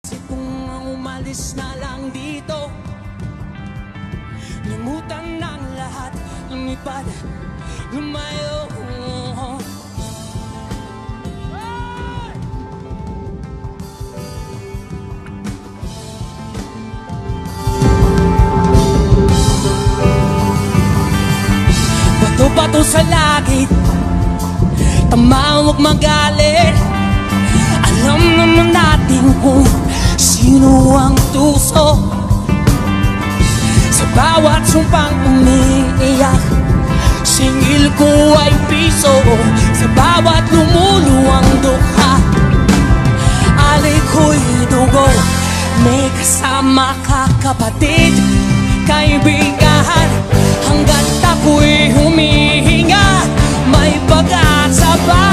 Kasi kung umalis na lang dito, limutan ng lahat, lumipad, lumayo. Bato-bato sa langit, tamawag magalit. Alam naman natin kung sino ang tuso sa bawat sumpang umiiyak. Singil ko ay piso sa bawat lumuluwang dukha. Alay ko'y dugo, may kasama ka kapatid, kaibigan. Hanggat ako'y humihinga, may pag-asa pa.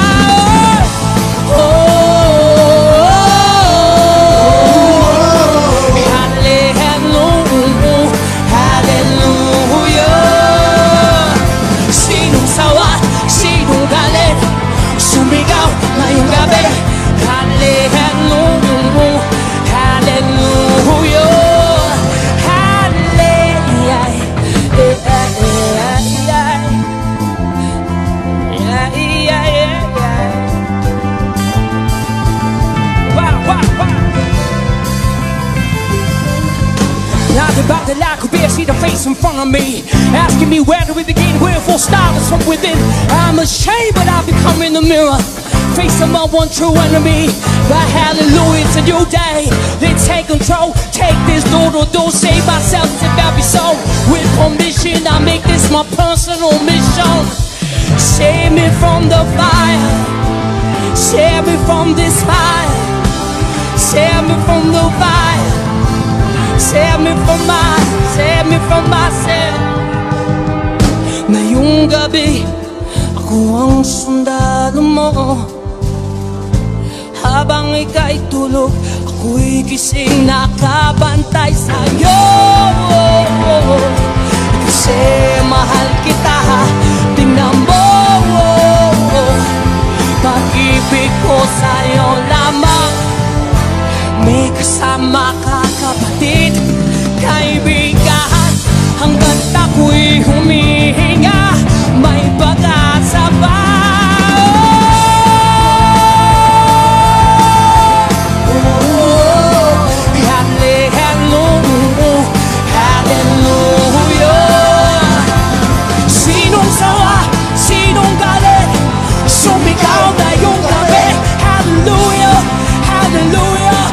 About the lack of beer, see the face in front of me, asking me where do we begin, where full style is from within. I'm ashamed, but I've become in the mirror, facing my one true enemy. But hallelujah, it's a new day. They take control, take this door, save myself if that be so. With permission, I make this my personal mission. Save me from the fire, save me from this fire, save me from the fire. Save me from myself. Ngayong gabi, ako ang sundalo mo. Habang ika'y tulog, ako'y gising nakabantay sa'yo. Kasi mahal kita, tingnan mo. Pag-ibig ko sa'yo lamang. May kasama ka kapatid, kaibigan. Hanggat ako'y humihinga, may pag-asa pa. Hallelujah. Sinong sawa, sinong galit, sumigaw na yung gabi. Hallelujah, hallelujah.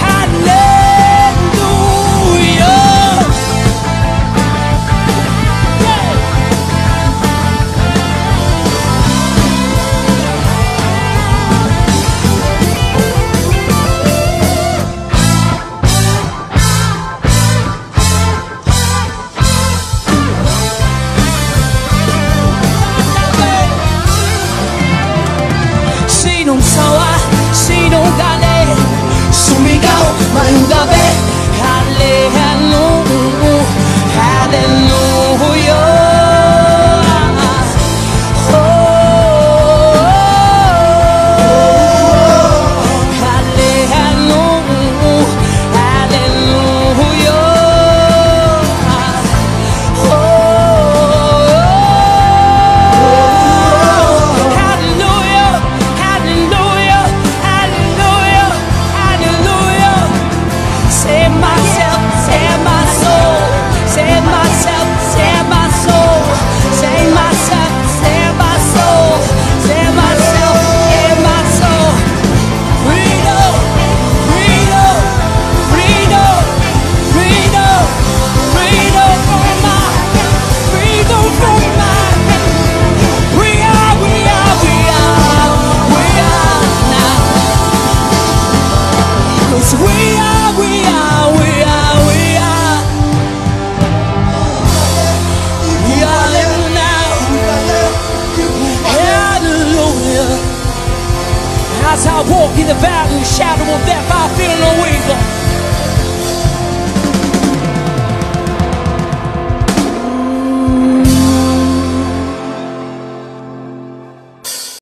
Sinong sawa, sinong galit, sumigaw ngayong gabi. Hallelujah, hallelujah. As I walk in the valley, shadow of death, I feel no evil.